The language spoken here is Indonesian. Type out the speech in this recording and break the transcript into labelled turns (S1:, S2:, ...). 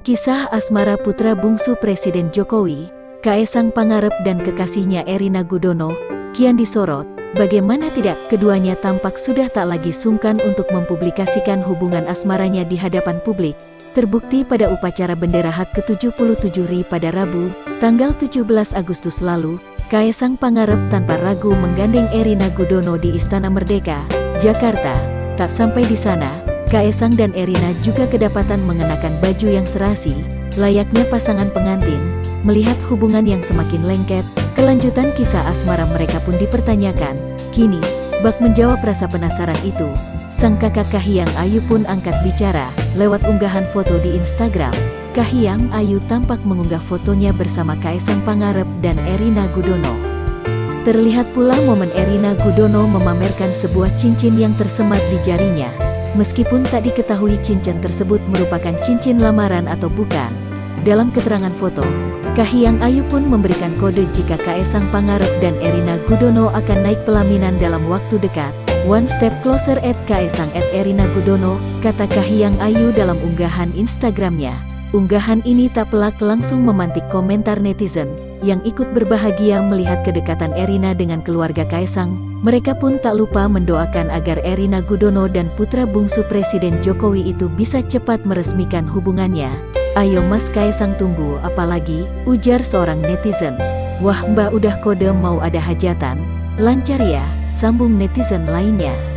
S1: Kisah asmara putra bungsu Presiden Jokowi, Kaesang Pangarep dan kekasihnya Erina Gudono, kian disorot. Bagaimana tidak, keduanya tampak sudah tak lagi sungkan untuk mempublikasikan hubungan asmaranya di hadapan publik. Terbukti pada upacara bendera HUT ke-77 RI pada Rabu, tanggal 17 Agustus lalu, Kaesang Pangarep tanpa ragu menggandeng Erina Gudono di Istana Merdeka, Jakarta. Tak sampai di sana, Kaesang dan Erina juga kedapatan mengenakan baju yang serasi, layaknya pasangan pengantin. Melihat hubungan yang semakin lengket, kelanjutan kisah asmara mereka pun dipertanyakan. Kini, bak menjawab rasa penasaran itu, sang kakak Kahiyang Ayu pun angkat bicara. Lewat unggahan foto di Instagram, Kahiyang Ayu tampak mengunggah fotonya bersama Kaesang Pangarep dan Erina Gudono. Terlihat pula momen Erina Gudono memamerkan sebuah cincin yang tersemat di jarinya. Meskipun tak diketahui cincin tersebut merupakan cincin lamaran atau bukan. Dalam keterangan foto, Kahiyang Ayu pun memberikan kode jika Kaesang Pangarep dan Erina Gudono akan naik pelaminan dalam waktu dekat. One step closer at Kaesang at Erina Gudono, kata Kahiyang Ayu dalam unggahan Instagramnya. Unggahan ini tak pelak langsung memantik komentar netizen, yang ikut berbahagia melihat kedekatan Erina dengan keluarga Kaesang. Mereka pun tak lupa mendoakan agar Erina Gudono dan putra bungsu Presiden Jokowi itu bisa cepat meresmikan hubungannya. Ayo Mas Kaesang, tunggu apalagi, ujar seorang netizen. Wah Mbak, udah kode mau ada hajatan. Lancar ya, sambung netizen lainnya.